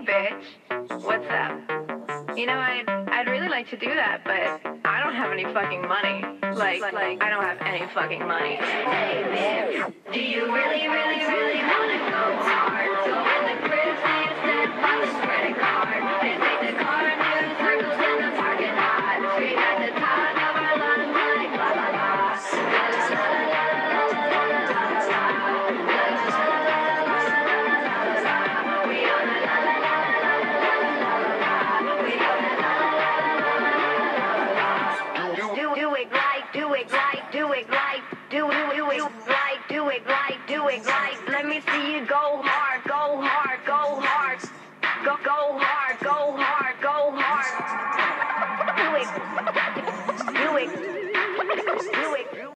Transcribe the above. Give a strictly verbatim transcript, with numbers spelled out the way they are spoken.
bitch, what's up? You know, I'd, I'd really like to do that, but I don't have any fucking money. Like, like I don't have any fucking money. Hey, bitch, do you really, really, really wanna go hard? So in the crib, see a step on the credit card. And take the car and do circles in the parking lot. Straight at the top of our lungs like la la la. La la la la la la la la la la la. La la la la la la la la la la. We on a la la la la la la la la la. We on a la la la la la la la la. Do do it like, do it like, do it like, do do do it like, do it like, do it like. Let me see you go hard, go hard, go hard, go go hard, go hard.